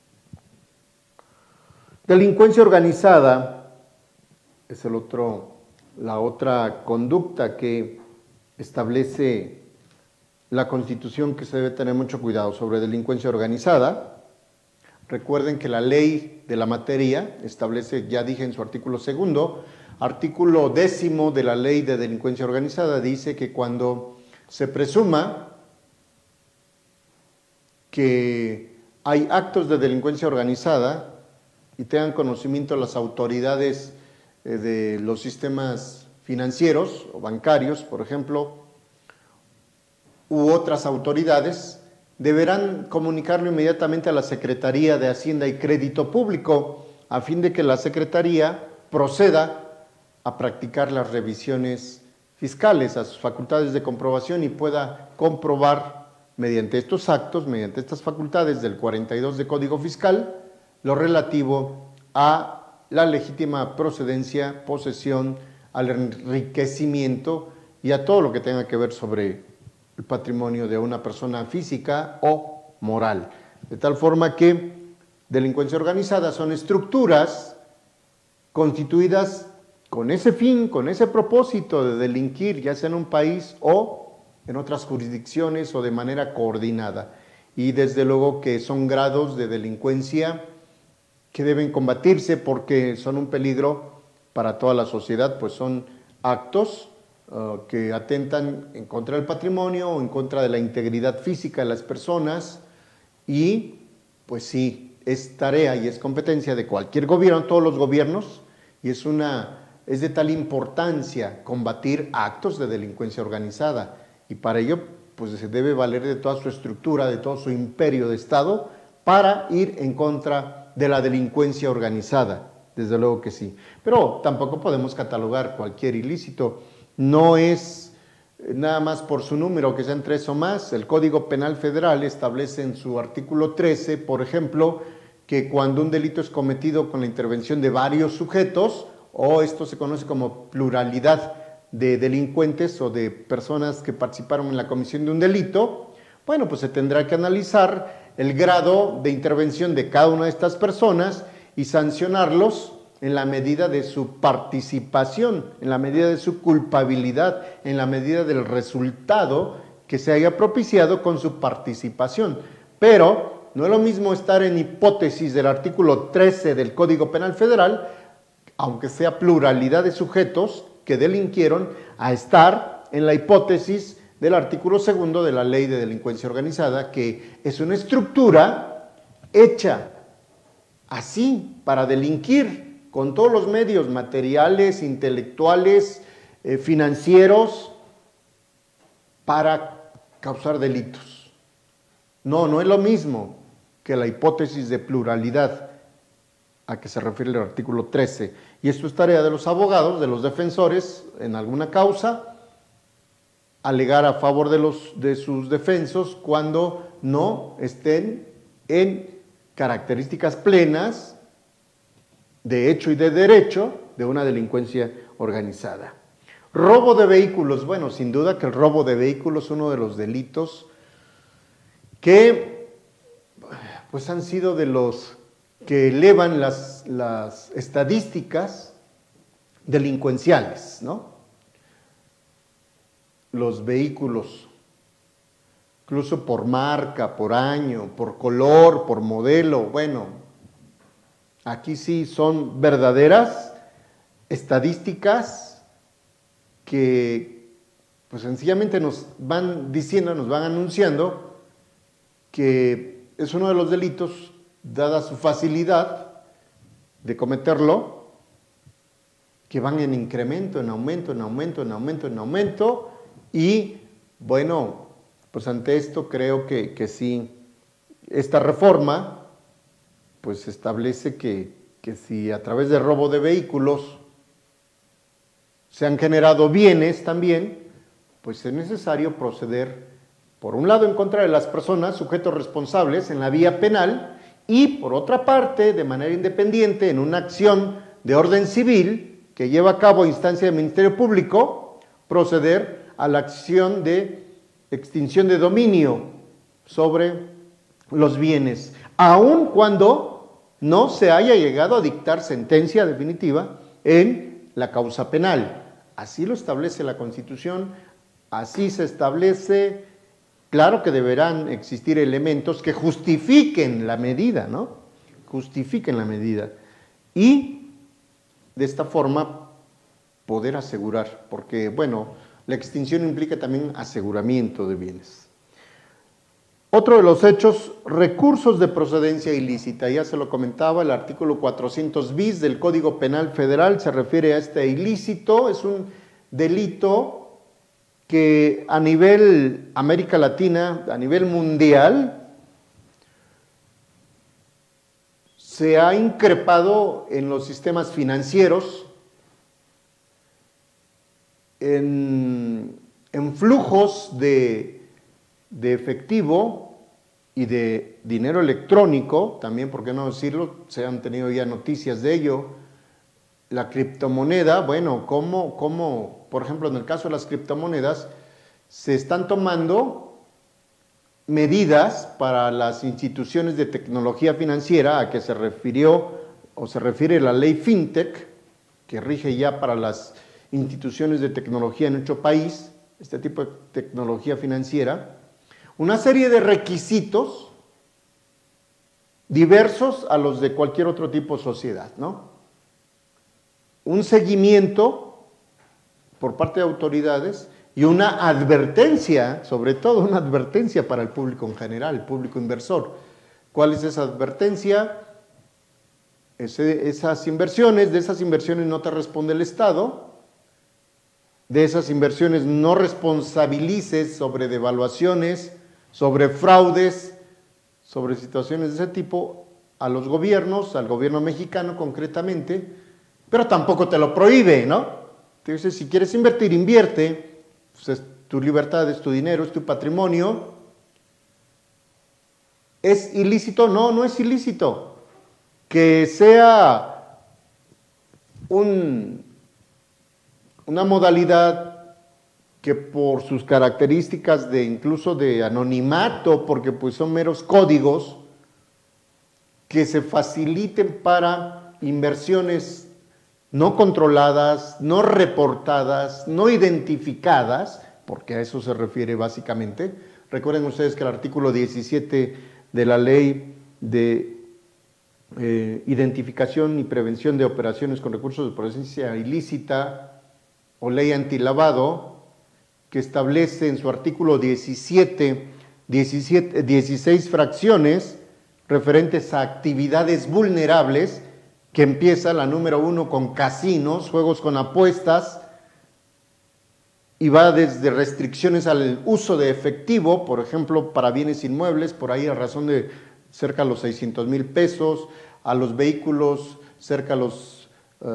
Delincuencia organizada es la otra conducta que establece la Constitución, que se debe tener mucho cuidado sobre delincuencia organizada. Recuerden que la ley de la materia establece, ya dije en su artículo 2, artículo 10 de la ley de delincuencia organizada, dice que cuando se presuma que hay actos de delincuencia organizada y tengan conocimiento las autoridades de los sistemas financieros o bancarios, por ejemplo, u otras autoridades, deberán comunicarlo inmediatamente a la Secretaría de Hacienda y Crédito Público, a fin de que la Secretaría proceda a practicar las revisiones fiscales, a sus facultades de comprobación, y pueda comprobar mediante estos actos, mediante estas facultades del 42 de Código Fiscal, lo relativo a la legítima procedencia, posesión, al enriquecimiento y a todo lo que tenga que ver sobre el patrimonio de una persona física o moral. De tal forma que delincuencia organizada son estructuras constituidas con ese fin, con ese propósito de delinquir, ya sea en un país o en otras jurisdicciones o de manera coordinada. Y desde luego que son grados de delincuencia que deben combatirse porque son un peligro para toda la sociedad, pues son actos que atentan en contra del patrimonio o en contra de la integridad física de las personas, y pues sí, es tarea y es competencia de cualquier gobierno, todos los gobiernos, y es de tal importancia combatir actos de delincuencia organizada, y para ello pues se debe valer de toda su estructura, de todo su imperio de Estado, para ir en contra de la delincuencia organizada, desde luego que sí. Pero tampoco podemos catalogar cualquier ilícito, no es nada más por su número, que sean 3 o más. El Código Penal Federal establece en su artículo 13, por ejemplo, que cuando un delito es cometido con la intervención de varios sujetos, o esto se conoce como pluralidad de delincuentes o de personas que participaron en la comisión de un delito, bueno, pues se tendrá que analizar el grado de intervención de cada una de estas personas y sancionarlos en la medida de su participación, en la medida de su culpabilidad, en la medida del resultado que se haya propiciado con su participación. Pero no es lo mismo estar en hipótesis del artículo 13 del Código Penal Federal, aunque sea pluralidad de sujetos que delinquieron, a estar en la hipótesis del artículo 2 de la Ley de Delincuencia Organizada, que es una estructura hecha así para delinquir con todos los medios materiales, intelectuales, financieros, para causar delitos. No es lo mismo que la hipótesis de pluralidad a que se refiere el artículo 13. Y esto es tarea de los abogados, de los defensores en alguna causa, alegar a favor de sus defensos cuando no estén en características plenas de hecho y de derecho de una delincuencia organizada. Robo de vehículos. Bueno, sin duda que el robo de vehículos es uno de los delitos que pues han sido de los que elevan las estadísticas delincuenciales, ¿no? Los vehículos, incluso por marca, por año, por color, por modelo, bueno, aquí sí son verdaderas estadísticas que pues sencillamente nos van diciendo, nos van anunciando que es uno de los delitos, dada su facilidad de cometerlo, que van en incremento, en aumento, en aumento, en aumento, en aumento, y bueno, pues ante esto creo que sí, esta reforma pues establece que si a través de robo de vehículos se han generado bienes también, pues es necesario proceder, por un lado, en contra de las personas sujetos responsables en la vía penal y, por otra parte, de manera independiente, en una acción de orden civil que lleva a cabo a instancia del Ministerio Público, proceder a la acción de extinción de dominio sobre los bienes, aun cuando no se haya llegado a dictar sentencia definitiva en la causa penal. Así lo establece la Constitución, así se establece. Claro que deberán existir elementos que justifiquen la medida, ¿no? Justifiquen la medida. Y de esta forma poder asegurar, porque, bueno, la extinción implica también aseguramiento de bienes. Otro de los hechos, recursos de procedencia ilícita. Ya se lo comentaba, el artículo 400 bis del Código Penal Federal se refiere a este ilícito. Es un delito que a nivel América Latina, a nivel mundial, se ha increpado en los sistemas financieros, en flujos de efectivo y de dinero electrónico, también, por qué no decirlo, se han tenido ya noticias de ello. La criptomoneda, bueno, como por ejemplo en el caso de las criptomonedas, se están tomando medidas para las instituciones de tecnología financiera a que se refirió o se refiere la ley FinTech, que rige ya para las instituciones de tecnología en nuestro país, este tipo de tecnología financiera, una serie de requisitos diversos a los de cualquier otro tipo de sociedad, ¿no? Un seguimiento por parte de autoridades y una advertencia, sobre todo una advertencia para el público en general, el público inversor. ¿Cuál es esa advertencia? De esas inversiones no te responde el Estado, de esas inversiones no responsabilices sobre devaluaciones, sobre fraudes, sobre situaciones de ese tipo a los gobiernos, al gobierno mexicano concretamente, pero tampoco te lo prohíbe, ¿no? Entonces, si quieres invertir, invierte, pues es tu libertad, es tu dinero, es tu patrimonio. ¿Es ilícito? No, no es ilícito. Que sea una modalidad que por sus características de incluso de anonimato, porque pues son meros códigos, que se faciliten para inversiones no controladas, no reportadas, no identificadas, porque a eso se refiere básicamente. Recuerden ustedes que el artículo 17 de la Ley de Identificación y Prevención de Operaciones con Recursos de Procedencia Ilícita o Ley Antilavado, que establece en su artículo 16 fracciones referentes a actividades vulnerables, que empieza la número 1 con casinos, juegos con apuestas, y va desde restricciones al uso de efectivo, por ejemplo, para bienes inmuebles, por ahí a razón de cerca de los 600,000 pesos, a los vehículos cerca a los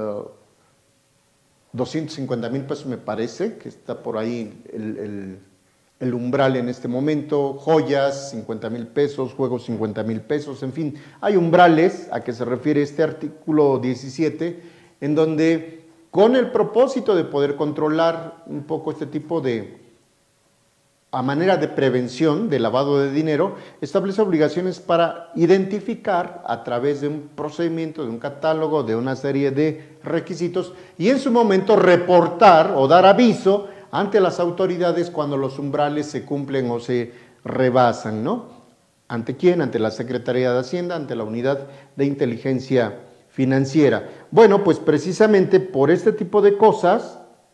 250,000 pesos, me parece, que está por ahí el umbral en este momento, joyas 50,000 pesos, juegos 50,000 pesos, en fin, hay umbrales a que se refiere este artículo 17, en donde con el propósito de poder controlar un poco este tipo a manera de prevención de lavado de dinero, establece obligaciones para identificar a través de un procedimiento, de un catálogo, de una serie de requisitos y en su momento reportar o dar aviso ante las autoridades cuando los umbrales se cumplen o se rebasan, ¿no? ¿Ante quién? Ante la Secretaría de Hacienda, ante la Unidad de Inteligencia Financiera. Bueno, pues precisamente por este tipo de cosas,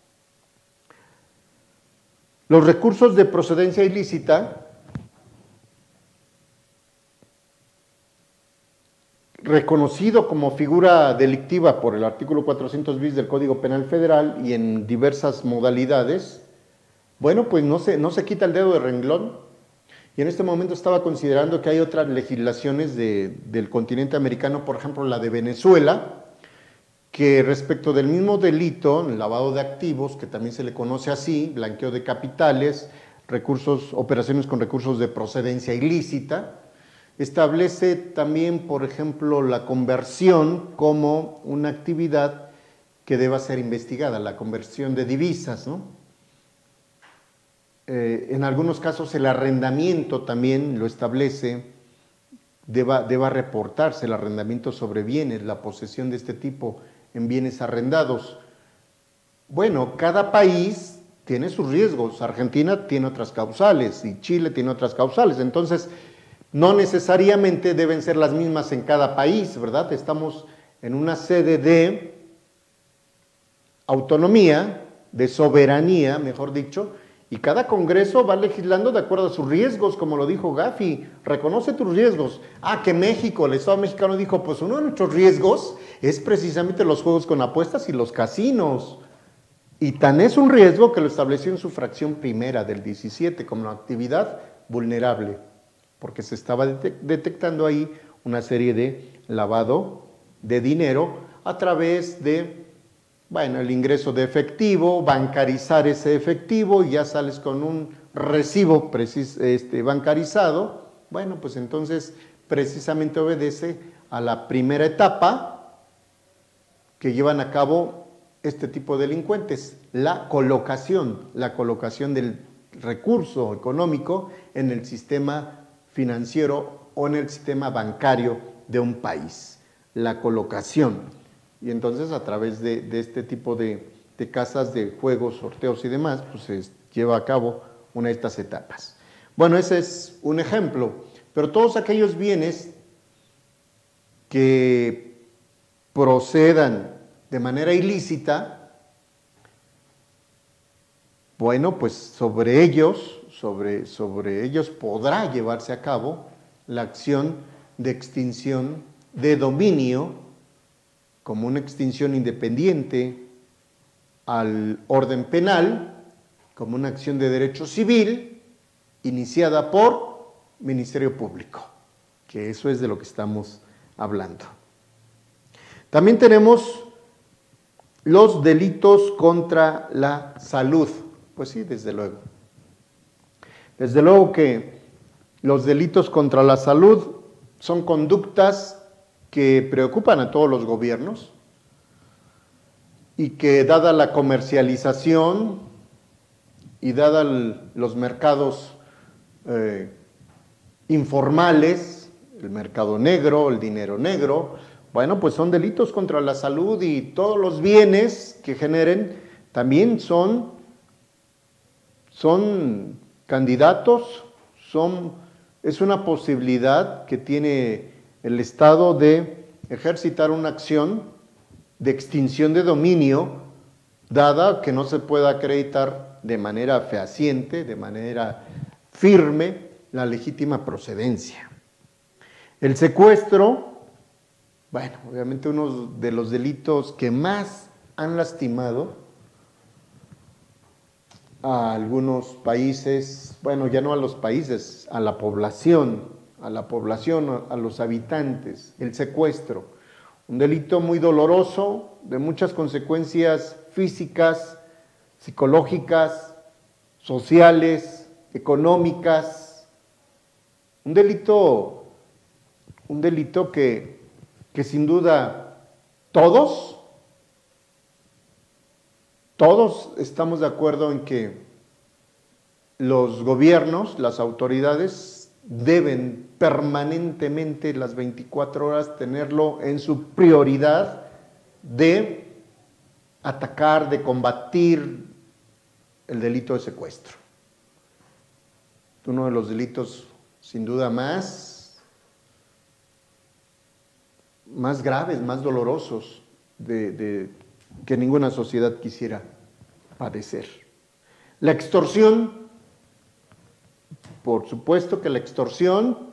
los recursos de procedencia ilícita reconocido como figura delictiva por el artículo 400 bis del Código Penal Federal y en diversas modalidades, bueno, pues no se quita el dedo de renglón. Y en este momento estaba considerando que hay otras legislaciones del continente americano, por ejemplo la de Venezuela, que respecto del mismo delito, lavado de activos, que también se le conoce así, blanqueo de capitales, operaciones con recursos de procedencia ilícita, establece también, por ejemplo, la conversión como una actividad que deba ser investigada, la conversión de divisas, ¿no? En algunos casos el arrendamiento también lo establece, deba reportarse el arrendamiento sobre bienes, la posesión de este tipo en bienes arrendados. Bueno, cada país tiene sus riesgos, Argentina tiene otras causales y Chile tiene otras causales, entonces no necesariamente deben ser las mismas en cada país, ¿verdad? Estamos en una sede de autonomía, de soberanía, mejor dicho, y cada congreso va legislando de acuerdo a sus riesgos, como lo dijo Gafi, reconoce tus riesgos. Que México, el Estado mexicano dijo, pues uno de nuestros riesgos es precisamente los juegos con apuestas y los casinos. Y tan es un riesgo que lo estableció en su fracción primera del 17 como actividad vulnerable, porque se estaba detectando ahí una serie de lavado de dinero a través de el ingreso de efectivo, bancarizar ese efectivo y ya sales con un recibo bancarizado. Bueno, pues entonces precisamente obedece a la primera etapa que llevan a cabo este tipo de delincuentes, la colocación del recurso económico en el sistema financiero o en el sistema bancario de un país, la colocación. Y entonces a través de este tipo de casas de juegos, sorteos y demás, pues se lleva a cabo una de estas etapas. Bueno, ese es un ejemplo, pero todos aquellos bienes que procedan de manera ilícita, bueno, pues sobre ellos podrá llevarse a cabo la acción de extinción de dominio como una extinción independiente al orden penal, como una acción de derecho civil iniciada por Ministerio Público, que eso es de lo que estamos hablando. También tenemos los delitos contra la salud. Pues sí, desde luego. Desde luego que los delitos contra la salud son conductas que preocupan a todos los gobiernos y que dada la comercialización y dada los mercados informales, el mercado negro, el dinero negro, bueno, pues son delitos contra la salud y todos los bienes que generen también son candidatos, es una posibilidad que tiene el Estado de ejercitar una acción de extinción de dominio, dada que no se pueda acreditar de manera fehaciente, de manera firme, la legítima procedencia. El secuestro, bueno, obviamente uno de los delitos que más han lastimado a algunos países, bueno, ya no a los países, a la población a la población, a los habitantes, el secuestro. Un delito muy doloroso, de muchas consecuencias físicas, psicológicas, sociales, económicas. Un delito que sin duda todos estamos de acuerdo en que los gobiernos, las autoridades, deben permanentemente las 24 horas tenerlo en su prioridad de atacar, de combatir el delito de secuestro. Uno de los delitos sin duda más graves, más dolorosos que ninguna sociedad quisiera padecer. La extorsión, por supuesto que la extorsión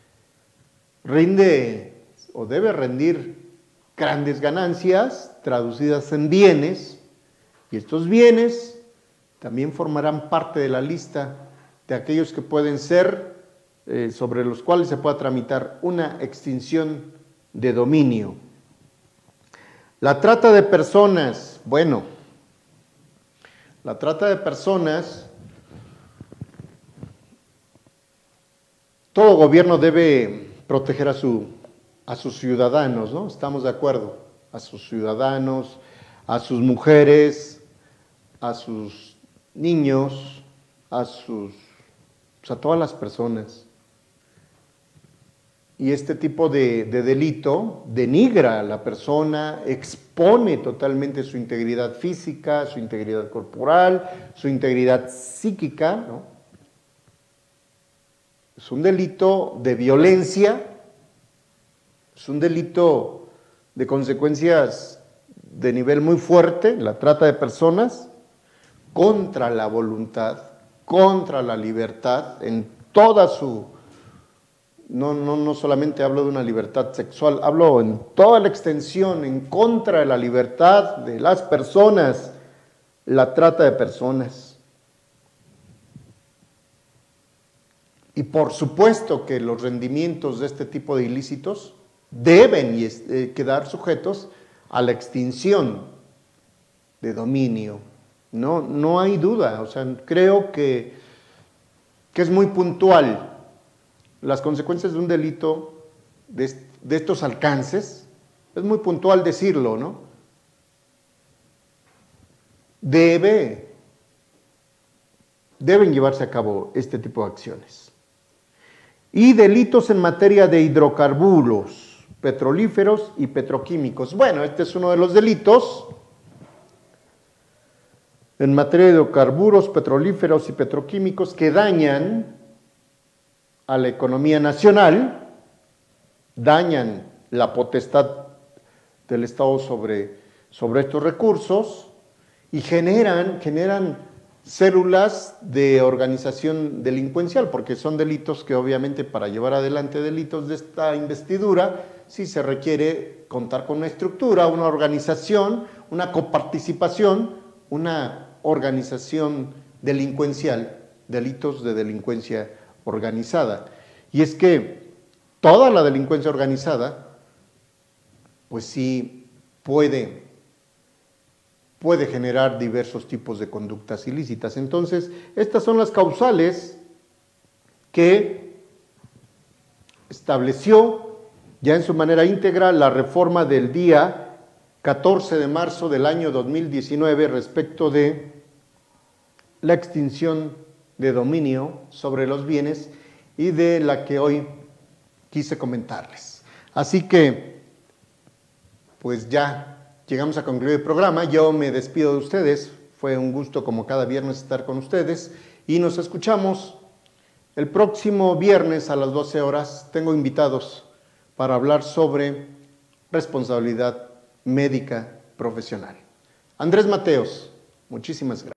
rinde o debe rendir grandes ganancias traducidas en bienes, y estos bienes también formarán parte de la lista de aquellos que pueden ser, sobre los cuales se pueda tramitar una extinción de dominio. La trata de personas, bueno, la trata de personas, todo gobierno debe proteger a sus ciudadanos, ¿no? Estamos de acuerdo, a sus ciudadanos, a sus mujeres, a sus niños, a todas las personas. Y este tipo de delito denigra a la persona, expone totalmente su integridad física, su integridad corporal, su integridad psíquica, ¿no? Es un delito de violencia, es un delito de consecuencias de nivel muy fuerte, la trata de personas, contra la voluntad, contra la libertad, en toda su... No solamente hablo de una libertad sexual, hablo en toda la extensión, en contra de la libertad de las personas, la trata de personas. Y por supuesto que los rendimientos de este tipo de ilícitos deben quedar sujetos a la extinción de dominio. No hay duda, o sea, creo que es muy puntual. Las consecuencias de un delito de estos alcances, es muy puntual decirlo, ¿no? Deben llevarse a cabo este tipo de acciones. Y delitos en materia de hidrocarburos, petrolíferos y petroquímicos. Bueno, este es uno de los delitos en materia de hidrocarburos, petrolíferos y petroquímicos que dañan a la economía nacional, dañan la potestad del Estado sobre estos recursos y generan células de organización delincuencial, porque son delitos que obviamente para llevar adelante delitos de esta investidura sí se requiere contar con una estructura, una organización, una coparticipación, una organización delincuencial, delitos de delincuencia organizada. Y es que toda la delincuencia organizada, pues sí puede generar diversos tipos de conductas ilícitas. Entonces, estas son las causales que estableció ya en su manera íntegra la reforma del día 14 de marzo del año 2019 respecto de la extinción de dominio sobre los bienes y de la que hoy quise comentarles. Así que, pues ya llegamos a concluir el programa. Yo me despido de ustedes. Fue un gusto como cada viernes estar con ustedes y nos escuchamos el próximo viernes a las 12 horas. Tengo invitados para hablar sobre responsabilidad médica profesional. Andrés Mateos, muchísimas gracias.